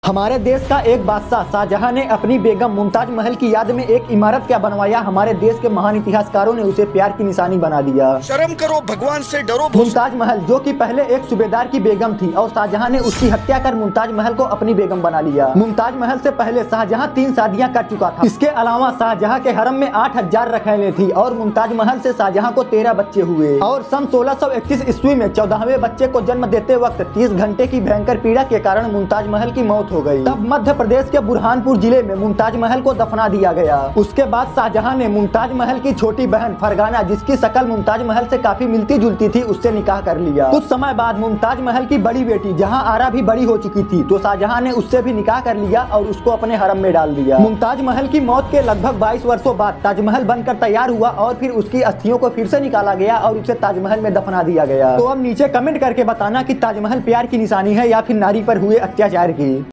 हमारे देश का एक बादशाह शाहजहां ने अपनी बेगम मुमताज महल की याद में एक इमारत क्या बनवाया, हमारे देश के महान इतिहासकारों ने उसे प्यार की निशानी बना दिया। शर्म करो, भगवान से डरो। मुमताज महल जो कि पहले एक सूबेदार की बेगम थी और शाहजहां ने उसकी हत्या कर मुमताज महल को अपनी बेगम बना लिया। मुमताज महल से पहले शाहजहां 3 शादियां कर चुका था। इसके अलावा शाहजहां के हरम में 8000 रखैलें थी और मुमताज महल से शाहजहां को 13 बच्चे हुए और सन 1631 ईस्वी में 14वें बच्चे को जन्म देते वक्त 30 घंटे की भयंकर पीड़ा के कारण मुमताज महल की मौत हो गई। तब मध्य प्रदेश के बुरहानपुर जिले में मुमताज महल को दफना दिया गया। उसके बाद शाहजहां ने मुमताज महल की छोटी बहन फरगाना, जिसकी शक्ल मुमताज महल से काफी मिलती जुलती थी, उससे निकाह कर लिया। कुछ समय बाद मुमताज महल की बड़ी बेटी जहां आरा भी बड़ी हो चुकी थी, तो शाहजहां ने उससे भी निकाह कर लिया और उसको अपने हरम में डाल दिया। मुमताज महल की मौत के लगभग 22 वर्षों बाद ताजमहल बनकर तैयार हुआ और फिर उसकी अस्थियों को फिर से निकाला गया और उसे ताजमहल में दफना दिया गया। तो अब नीचे कमेंट करके बताना कि ताजमहल प्यार की निशानी है या फिर नारी पर हुए अत्याचार की।